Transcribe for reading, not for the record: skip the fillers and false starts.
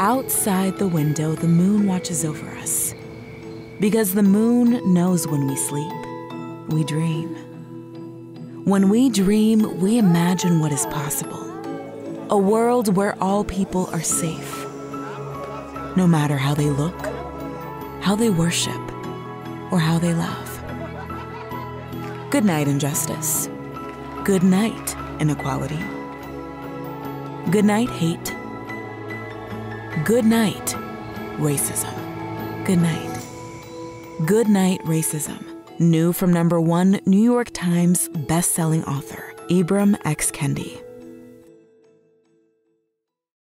Outside the window, the moon watches over us. Because the moon knows when we sleep, we dream. When we dream, we imagine what is possible. A world where all people are safe, no matter how they look, how they worship, or how they love. Good night, injustice. Good night, inequality. Good night, hate. Good night, racism. Good night. Goodnight Racism. New from #1 New York Times bestselling author, Ibram X. Kendi.